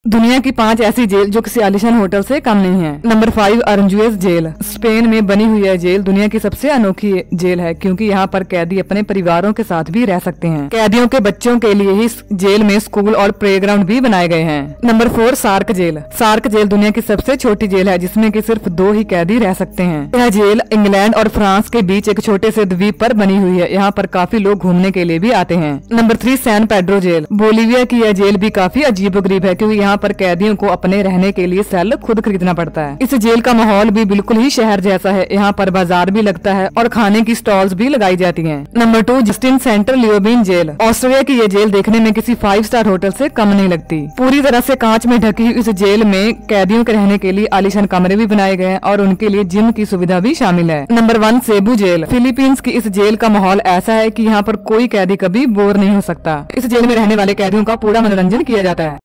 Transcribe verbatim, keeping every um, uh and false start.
दुनिया की पांच ऐसी जेल जो किसी आलिशान होटल से कम नहीं है। Number five, Aranjuez jail. Spain में बनी हुई यह जेल दुनिया की सबसे अनोखी जेल है क्योंकि यहाँ पर कैदी अपने परिवारों के साथ भी रह सकते हैं। कैदियों के बच्चों के लिए ही जेल में स्कूल और प्लेग्राउंड भी बनाए गए हैं। Number four, Sark jail. Sark jail दुनिया की सबसे छोटी जेल है जिसमें कि सिर्फ दो ही कैदी रह सकते हैं। यह जेल इंग्लैंड और फ्रांस के बीच एक छोटे से द्वीप पर बनी हुई है। यहाँ पर काफी लोग घूमने के लिए भी आते हैं। Number three, San Pedro jail. Bolivia की यह जेल भी काफी अजीबोगरीब है क्योंकि यहाँ पर कैदियों को अपने रहने के लिए सेल खुद खरीदना पड़ता है। इस जेल का माहौल भी बिल्कुल ही शहर जैसा है। यहाँ पर बाजार भी लगता है और खाने की स्टॉल्स भी लगाई जाती हैं। Number two, Justizzentrum Leoben jail. Australia की ये जेल देखने में किसी फाइव स्टार होटल से कम नहीं लगती। पूरी तरह से कांच में ढकी हुई इस जेल में कैदियों के रहने के लिए आलीशान कमरे भी बनाए गए हैं और उनके लिए जिम की सुविधा भी शामिल है। नंबर वन, सेबू जेल। फिलीपींस की इस जेल का माहौल ऐसा है कि यहाँ पर कोई कैदी कभी बोर नहीं हो सकता। इस जेल में रहने वाले कैदियों का पूरा मनोरंजन किया जाता है।